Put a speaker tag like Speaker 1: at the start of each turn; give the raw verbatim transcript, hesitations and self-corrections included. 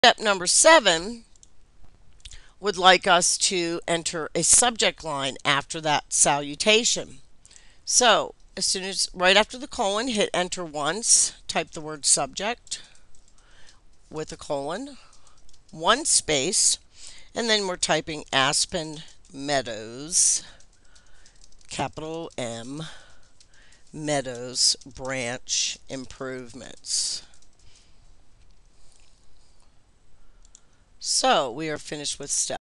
Speaker 1: Step number seven would like us to enter a subject line after that salutation. So, as soon as right after the colon, hit enter once, type the word subject with a colon, one space, and then we're typing Aspen Meadows, capital M, Meadows branch improvements. So we are finished with step